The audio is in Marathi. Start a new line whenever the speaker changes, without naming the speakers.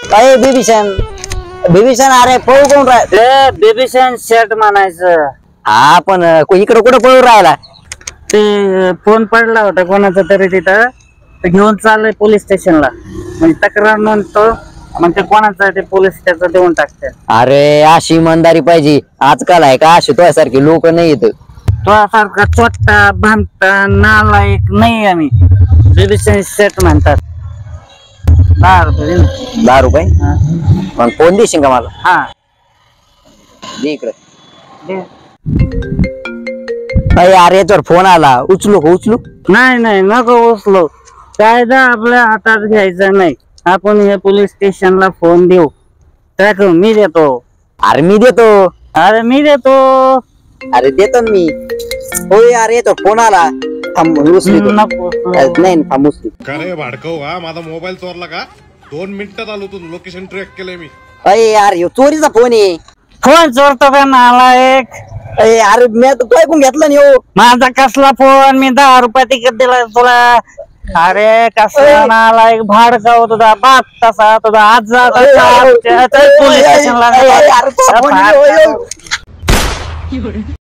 अरे बिभीषण बिभीषण अरे पळू कोण राह
बिभीषण शेट म्हणायचं.
हा पण इकडं कुठं पळू राहिला?
ते फोन पडला होता कोणाचा तरी तिथं, ते घेऊन चाललंय पोलीस स्टेशनला. म्हणजे तक्रार नोंदतो, मग ते कोणाचा ते पोलीस त्याचं देऊन टाकते.
अरे अशी इमानदारी पाहिजे. आजकाल आहे का अशी तुझ्यासारखी लोक नाही येत.
तुझ्यासारखा चोट्टा भामटा नालायक नाही आम्ही. बिभीषण शेट म्हणतात. 10 रुपये.
10 रुपये? मग फोन देशील का मला?
हा
दे इकडे.
दे.
अरे यार याच्यावर फोन आला, उचलू का उचलू?
नाही नको उचलो. कायदा आपल्या हातात घ्यायचा नाही. आपण हे पोलीस स्टेशनला फोन देऊ. टाक मी देतो.
अरे मी देतो.
अरे मी देतो.
अरे देतो मी. हो यार याच्यावर फोन आला. थांब उचलू.
नको.
नाही थांब उचलू.
अरे भाडकव हा माझा मोबाईल चोरला का? 2 मिनिटात आलो तू. लोकेशन ट्रॅक केलंय मी.
अरे यार ह्यो चोरीचा फोन आहे.
फोन चोरतो का नालायक?
अरे मी तू ऐकून घेतलं नाही हो.
माझा कसला फोन? मी 10 रुपये तिकीट दिला तुला. अरे कसला नालायक भाडकाव तुझा बाप तसा तुझा आज पोलीस स्टेशनला.